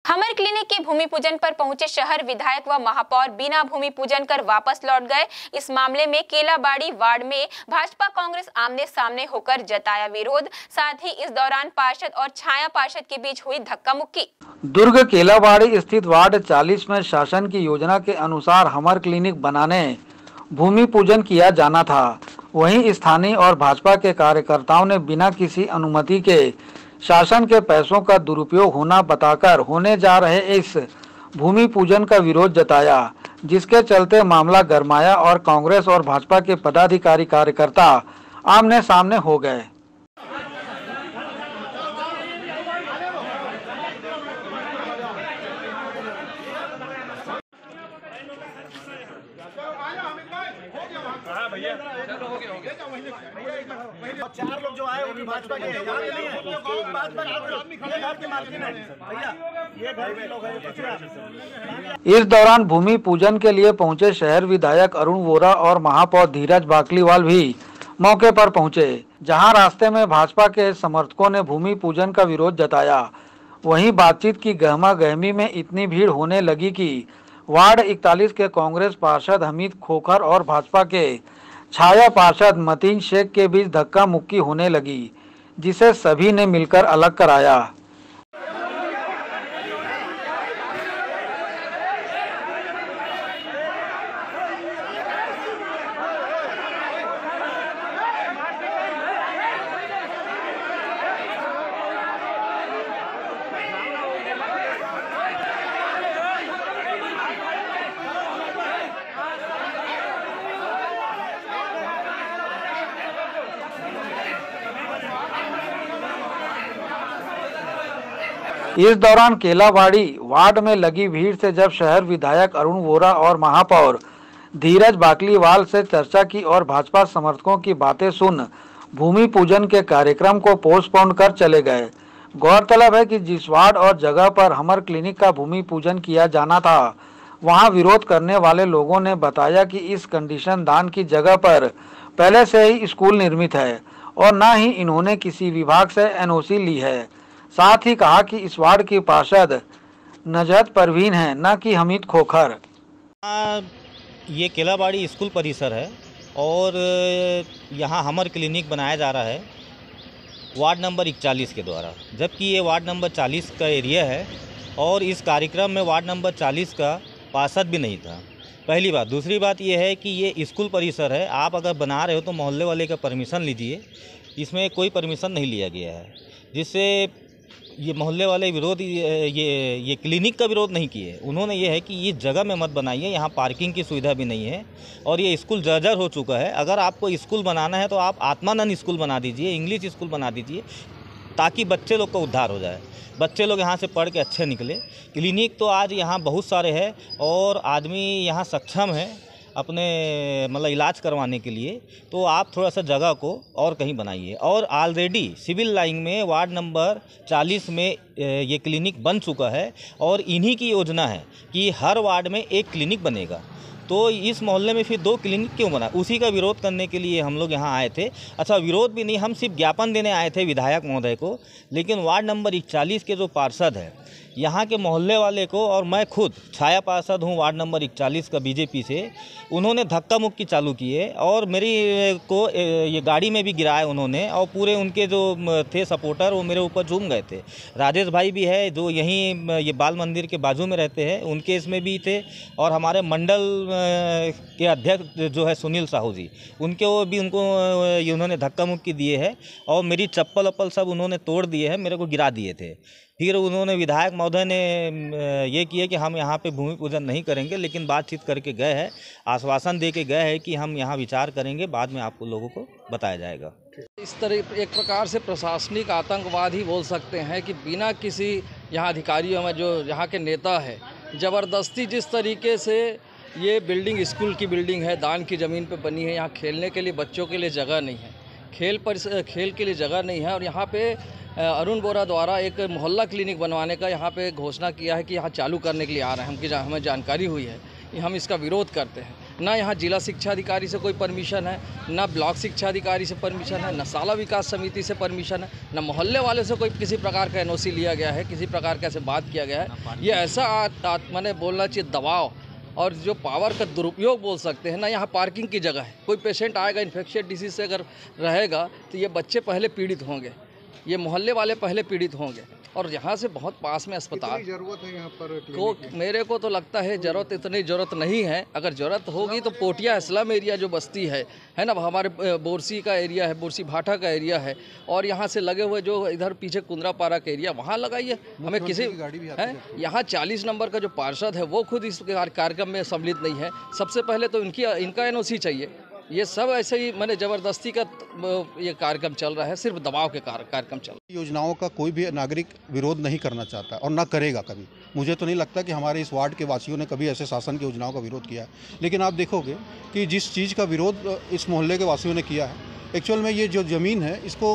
हमर क्लिनिक के भूमि पूजन पर पहुंचे शहर विधायक व महापौर बिना भूमि पूजन कर वापस लौट गए। इस मामले में केलाबाड़ी वार्ड में भाजपा कांग्रेस आमने सामने होकर जताया विरोध। साथ ही इस दौरान पार्षद और छाया पार्षद के बीच हुई धक्का मुक्की। दुर्ग केलाबाड़ी स्थित वार्ड 40 में शासन की योजना के अनुसार हमर क्लिनिक बनाने भूमि पूजन किया जाना था। वहीं स्थानीय और भाजपा के कार्यकर्ताओं ने बिना किसी अनुमति के शासन के पैसों का दुरुपयोग होना बताकर होने जा रहे इस भूमि पूजन का विरोध जताया, जिसके चलते मामला गरमाया और कांग्रेस और भाजपा के पदाधिकारी कार्यकर्ता आमने सामने हो गए। चार लोग जो आए वो भाजपा के हैं, यहाँ के नहीं है। भाजपा के मालकिन है भैया, ये घर के लोग हैं। इस दौरान भूमि पूजन के लिए पहुंचे शहर विधायक अरुण वोरा और महापौर धीरज बाकलीवाल भी मौके पर पहुंचे, जहां रास्ते में भाजपा के समर्थकों ने भूमि पूजन का विरोध जताया। वहीं बातचीत की गहमा गहमी में इतनी भीड़ होने लगी कि वार्ड 41 के कांग्रेस पार्षद हमीद खोखर और भाजपा के छाया पार्षद मतीन शेख के बीच धक्का मुक्की होने लगी, जिसे सभी ने मिलकर अलग कराया। इस दौरान केलाबाड़ी वार्ड में लगी भीड़ से जब शहर विधायक अरुण वोरा और महापौर धीरज बाकलीवाल से चर्चा की और भाजपा समर्थकों की बातें सुन भूमि पूजन के कार्यक्रम को पोस्टपोन कर चले गए। गौरतलब है कि जिस वार्ड और जगह पर हमर क्लिनिक का भूमि पूजन किया जाना था, वहां विरोध करने वाले लोगों ने बताया कि इस कंडीशन दान की जगह पर पहले से ही स्कूल निर्मित है और न ही इन्होंने किसी विभाग से एनओसी ली है। साथ ही कहा कि इस वार्ड की पार्षद नजहत परवीन है, न कि हमीद खोखर। ये केलाबाड़ी स्कूल परिसर है और यहाँ हमर क्लिनिक बनाया जा रहा है वार्ड नंबर 41 के द्वारा, जबकि ये वार्ड नंबर 40 का एरिया है और इस कार्यक्रम में वार्ड नंबर 40 का पार्षद भी नहीं था। पहली बात। दूसरी बात ये है कि ये स्कूल परिसर है, आप अगर बना रहे हो तो मोहल्ले वाले का परमिशन लीजिए। इसमें कोई परमिशन नहीं लिया गया है, जिससे ये मोहल्ले वाले विरोध ये क्लिनिक का विरोध नहीं किए। उन्होंने ये है कि ये जगह में मत बनाइए, यहाँ पार्किंग की सुविधा भी नहीं है और ये स्कूल जर्जर हो चुका है। अगर आपको स्कूल बनाना है तो आप आत्मानंद स्कूल बना दीजिए, इंग्लिश स्कूल बना दीजिए, ताकि बच्चे लोग का उद्धार हो जाए, बच्चे लोग यहाँ से पढ़ के अच्छे निकले। क्लिनिक तो आज यहाँ बहुत सारे हैं और आदमी यहाँ सक्षम है अपने मतलब इलाज करवाने के लिए, तो आप थोड़ा सा जगह को और कहीं बनाइए। और ऑलरेडी सिविल लाइन में वार्ड नंबर 40 में ये क्लिनिक बन चुका है और इन्हीं की योजना है कि हर वार्ड में एक क्लिनिक बनेगा। तो इस मोहल्ले में फिर 2 क्लिनिक क्यों बना? उसी का विरोध करने के लिए हम लोग यहाँ आए थे। अच्छा, विरोध भी नहीं, हम सिर्फ ज्ञापन देने आए थे विधायक महोदय को। लेकिन वार्ड नंबर 41 के जो पार्षद है, यहाँ के मोहल्ले वाले को, और मैं खुद छाया पार्षद हूँ वार्ड नंबर 41 का बीजेपी से, उन्होंने धक्का मुक्की चालू किए और मेरी को ये गाड़ी में भी गिराया उन्होंने। और पूरे उनके जो थे सपोर्टर वो मेरे ऊपर झूम गए थे। राजेश भाई भी है जो यहीं ये बाल मंदिर के बाजू में रहते हैं, उनके इसमें भी थे। और हमारे मंडल के अध्यक्ष जो है सुनील साहू जी, उनके वो भी उनको उन्होंने धक्का मुक्की दिए है और मेरी चप्पल वप्पल सब उन्होंने तोड़ दिए हैं, मेरे को गिरा दिए थे। फिर उन्होंने विधायक महोदय ने ये किया कि हम यहाँ पे भूमि पूजन नहीं करेंगे, लेकिन बातचीत करके गए हैं, आश्वासन दे के गए हैं कि हम यहाँ विचार करेंगे, बाद में आपको लोगों को बताया जाएगा। इस तरह एक प्रकार से प्रशासनिक आतंकवाद ही बोल सकते हैं कि बिना किसी यहाँ अधिकारियों में जो यहाँ के नेता है, ज़बरदस्ती जिस तरीके से ये बिल्डिंग स्कूल की बिल्डिंग है, दान की ज़मीन पे बनी है, यहाँ खेलने के लिए बच्चों के लिए जगह नहीं है, खेल के लिए जगह नहीं है। और यहाँ पे अरुण बोरा द्वारा एक मोहल्ला क्लिनिक बनवाने का यहाँ पे घोषणा किया है कि यहाँ चालू करने के लिए आ रहे हैं। हमें जानकारी हुई है, हम इसका विरोध करते हैं। ना यहाँ जिला शिक्षा अधिकारी से कोई परमिशन है, ना ब्लॉक शिक्षा अधिकारी से परमिशन है, ना शाला विकास समिति से परमिशन है, ना मोहल्ले वाले से कोई किसी प्रकार का एनओसी लिया गया है, किसी प्रकार का ऐसे बात किया गया है। ये ऐसा मैंने बोलना चाहिए दबाव और जो पावर का दुरुपयोग बोल सकते हैं ना। यहाँ पार्किंग की जगह है, कोई पेशेंट आएगा इन्फेक्शियस डिसीज से अगर रहेगा तो ये बच्चे पहले पीड़ित होंगे, ये मोहल्ले वाले पहले पीड़ित होंगे। और यहाँ से बहुत पास में अस्पताल जरूरत है यहाँ पर को मेरे को तो लगता है इतनी ज़रूरत नहीं है। अगर ज़रूरत होगी तो पोटिया स्लम एरिया जो बस्ती है ना, हमारे बोरसी का एरिया है, बोरसी भाटा का एरिया है, और यहाँ से लगे हुए जो इधर पीछे कुंद्रापारा का एरिया, वहाँ लगाइए। हमें किसी है यहाँ 40 नंबर का जो पार्षद है वो खुद इस कार्यक्रम में सम्मिलित नहीं है। सबसे पहले तो इनका एनओसी चाहिए। ये सब ऐसे ही मैंने ज़बरदस्ती का ये कार्यक्रम चल रहा है, सिर्फ दबाव के कार्यक्रम चल रहा है। योजनाओं का कोई भी नागरिक विरोध नहीं करना चाहता और ना करेगा कभी। मुझे तो नहीं लगता कि हमारे इस वार्ड के वासियों ने कभी ऐसे शासन की योजनाओं का विरोध किया है। लेकिन आप देखोगे कि जिस चीज़ का विरोध इस मोहल्ले के वासियों ने किया है, एक्चुअल में ये जो ज़मीन है इसको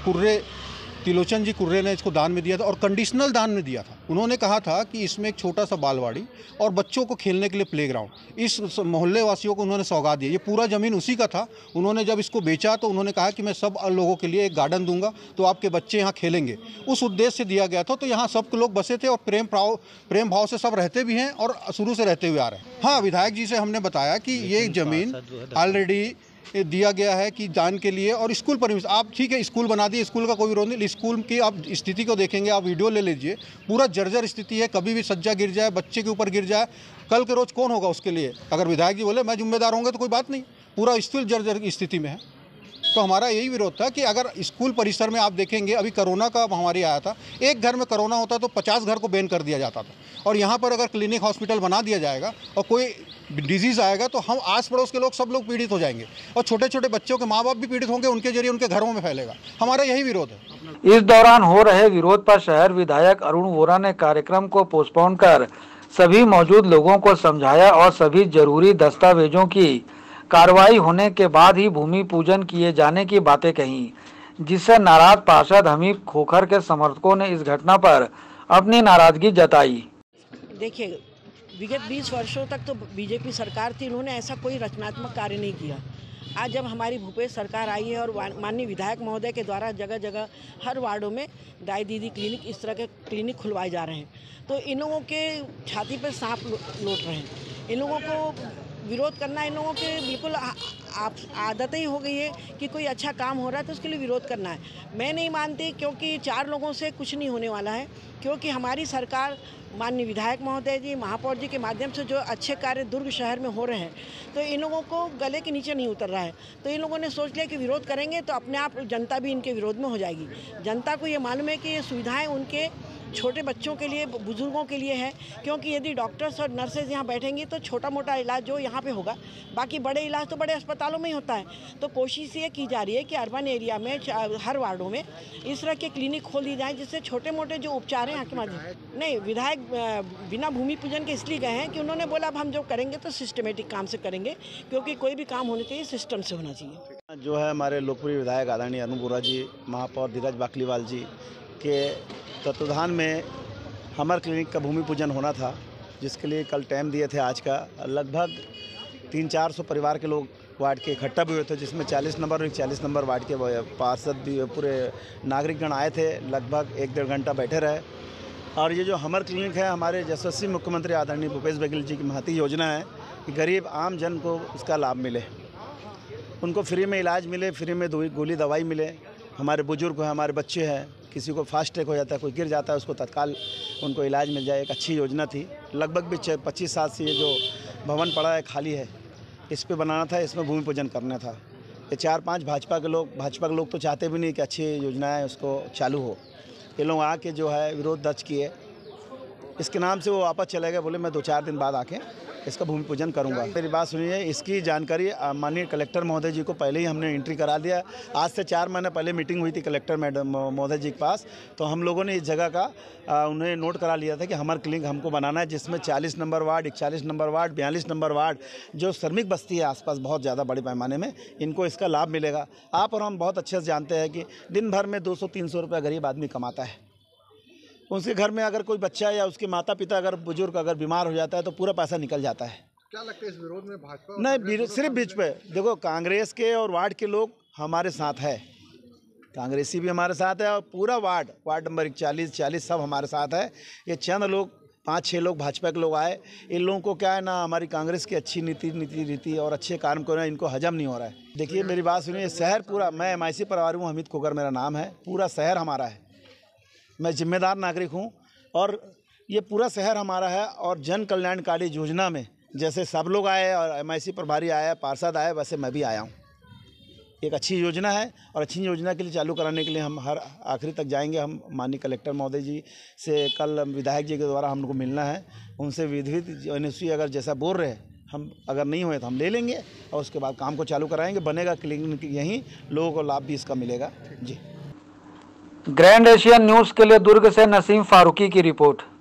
त्रिलोचन जी कुर्रे ने इसको दान में दिया था और कंडीशनल दान में दिया था। उन्होंने कहा था कि इसमें एक छोटा सा बालवाड़ी और बच्चों को खेलने के लिए प्लेग्राउंड, इस मोहल्ले वासियों को उन्होंने सौगात दिया। ये पूरा ज़मीन उसी का था। उन्होंने जब इसको बेचा तो उन्होंने कहा कि मैं सब लोगों के लिए एक गार्डन दूंगा तो आपके बच्चे यहाँ खेलेंगे, उस उद्देश्य से दिया गया था। तो यहाँ सब लोग बसे थे और प्रेम भाव से सब रहते भी हैं और शुरू से रहते हुए आ रहे हैं। हाँ, विधायक जी से हमने बताया कि ये ज़मीन ऑलरेडी दिया गया है कि दान के लिए और स्कूल परमिशन। आप ठीक है स्कूल बना दिए, स्कूल का कोई विरोध नहीं। स्कूल की आप स्थिति को देखेंगे, आप वीडियो ले लीजिए, पूरा जर्जर स्थिति है। कभी भी सज्जा गिर जाए, बच्चे के ऊपर गिर जाए, कल के रोज कौन होगा उसके लिए? अगर विधायक जी बोले मैं जिम्मेदार होंगे तो कोई बात नहीं, पूरा स्कूल जर्जर की स्थिति में है। तो हमारा यही विरोध था कि अगर स्कूल परिसर में आप देखेंगे, अभी कोरोना का महामारी आया था, एक घर में कोरोना होता तो 50 घर को बैन कर दिया जाता था। और यहाँ पर अगर क्लिनिक हॉस्पिटल बना दिया जाएगा और कोई डिजीज़ आएगा तो हम आस पड़ोस के लोग सब लोग पीड़ित हो जाएंगे और छोटे छोटे बच्चों के माँ बाप भी पीड़ित होंगे, उनके जरिए उनके घरों में फैलेगा। हमारा यही विरोध है। इस दौरान हो रहे विरोध पर शहर विधायक अरुण वोरा ने कार्यक्रम को पोस्टपोन कर सभी मौजूद लोगों को समझाया और सभी जरूरी दस्तावेजों की कार्रवाई होने के बाद ही भूमि पूजन किए जाने की बातें कही, जिससे नाराज पार्षद हमीद खोखर के समर्थकों ने इस घटना पर अपनी नाराजगी जताई। देखिए, विगत 20 वर्षों तक तो बीजेपी सरकार थी, उन्होंने ऐसा कोई रचनात्मक कार्य नहीं किया। आज जब हमारी भूपेश सरकार आई है और माननीय विधायक महोदय के द्वारा जगह जगह हर वार्डों में दाई दीदी क्लिनिक, इस तरह के क्लिनिक खुलवाए जा रहे हैं, तो इन लोगों के छाती पर सांप लौट रहे हैं। इन लोगों को विरोध करना इन लोगों के बिल्कुल आदत ही हो गई है कि कोई अच्छा काम हो रहा है तो उसके लिए विरोध करना है। मैं नहीं मानती, क्योंकि 4 लोगों से कुछ नहीं होने वाला है, क्योंकि हमारी सरकार माननीय विधायक महोदय जी, महापौर जी के माध्यम से जो अच्छे कार्य दुर्ग शहर में हो रहे हैं, तो इन लोगों को गले के नीचे नहीं उतर रहा है। तो इन लोगों ने सोच लिया कि विरोध करेंगे तो अपने आप जनता भी इनके विरोध में हो जाएगी। जनता को ये मालूम है कि ये सुविधाएं उनके छोटे बच्चों के लिए, बुजुर्गों के लिए है, क्योंकि यदि डॉक्टर्स और नर्सेज यहाँ बैठेंगी तो छोटा मोटा इलाज जो यहाँ पे होगा, बाकी बड़े इलाज तो बड़े अस्पतालों में ही होता है। तो कोशिश ये की जा रही है कि अर्बन एरिया में हर वार्डों में इस तरह के क्लिनिक खोल दी जाए, जिससे छोटे मोटे जो उपचार हैं यहाँ के माध्यम। नहीं, विधायक बिना भूमि पूजन के इसलिए गए हैं कि उन्होंने बोला अब हम जो करेंगे तो सिस्टमेटिक काम से करेंगे, क्योंकि कोई भी काम होना चाहिए सिस्टम से होना चाहिए। जो है हमारे लोकप्रिय विधायक आदरणीय अरुण वोरा जी, महापौर धीरज बाकलीवाल जी के तत्वाधान में हमर क्लिनिक का भूमि पूजन होना था, जिसके लिए कल टाइम दिए थे आज का। लगभग 300-400 परिवार के लोग वार्ड के इकट्ठा भी हुए थे, जिसमें 40 नंबर और 41 नंबर वार्ड के पार्षद भी, पूरे नागरिकगण आए थे। लगभग 1-1.5 घंटा बैठे रहे। और ये जो हमर क्लिनिक है, हमारे यशस्वी मुख्यमंत्री आदरणीय भूपेश बघेल जी की महती योजना है कि गरीब आम जन को उसका लाभ मिले, उनको फ्री में इलाज मिले, फ्री में गोली दवाई मिले। हमारे बुजुर्ग हैं, हमारे बच्चे हैं, किसी को फास्ट ट्रैक हो जाता है, कोई गिर जाता है, उसको तत्काल उनको इलाज मिल जाए। एक अच्छी योजना थी। लगभग भी 25 साल से ये जो भवन पड़ा है खाली है, इस पे बनाना था, इसमें भूमि पूजन करना था। ये 4-5 भाजपा के लोग तो चाहते भी नहीं कि अच्छी योजनाएं उसको चालू हो। ये लोग आके जो है विरोध दर्ज किए, इसके नाम से वो वापस चले गए, बोले मैं 2-4 दिन बाद आके इसका भूमि पूजन करूंगा। मेरी बात सुनिए, इसकी जानकारी माननीय कलेक्टर महोदय जी को पहले ही हमने एंट्री करा दिया। आज से 4 महीने पहले मीटिंग हुई थी कलेक्टर मैडम महोदय जी के पास, तो हम लोगों ने इस जगह का उन्हें नोट करा लिया था कि हमारा क्लिनिक हमको बनाना है, जिसमें 40 number ward, 41 number ward, 42 number ward, जो श्रमिक बस्ती है आसपास बहुत ज़्यादा बड़े पैमाने में, इनको इसका लाभ मिलेगा। आप और हम बहुत अच्छे से जानते हैं कि दिन भर में 200-300 रुपये गरीब आदमी कमाता है। उसके घर में अगर कोई बच्चा या उसके माता पिता अगर बुजुर्ग अगर बीमार हो जाता है तो पूरा पैसा निकल जाता है। क्या लगता है इस विरोध में भाजपा नहीं, सिर्फ बीच पे देखो, कांग्रेस के और वार्ड के लोग हमारे साथ है, कांग्रेसी भी हमारे साथ है और पूरा वार्ड नंबर 41-40 सब हमारे साथ है। ये चंद लोग 5-6 लोग भाजपा के लोग आए, इन लोगों को क्या है ना, हमारी कांग्रेस की अच्छी नीति और अच्छे कार्य को ना इनको हजम नहीं हो रहा है। देखिए मेरी बात सुनिए, शहर पूरा, मैं MIC परिवार हूँ, हमीद खोकर मेरा नाम है, पूरा शहर हमारा है, मैं जिम्मेदार नागरिक हूँ और ये पूरा शहर हमारा है। और जन कल्याणकारी योजना में जैसे सब लोग आए और MIC प्रभारी आया, पार्षद आए, वैसे मैं भी आया हूँ। एक अच्छी योजना है और अच्छी योजना के लिए चालू कराने के लिए हम हर आखिरी तक जाएंगे। हम माननीय कलेक्टर महोदय जी से कल विधायक जी के द्वारा हम लोग को मिलना है, उनसे विधिवत NOC अगर जैसा बोल रहे हैं, हम अगर नहीं हुए तो हम ले लेंगे और उसके बाद काम को चालू कराएंगे। बनेगा क्लिनिक यहीं, लोगों को लाभ भी इसका मिलेगा जी। ग्रैंड एशियन न्यूज़ के लिए दुर्ग से नसीम फारूकी की रिपोर्ट।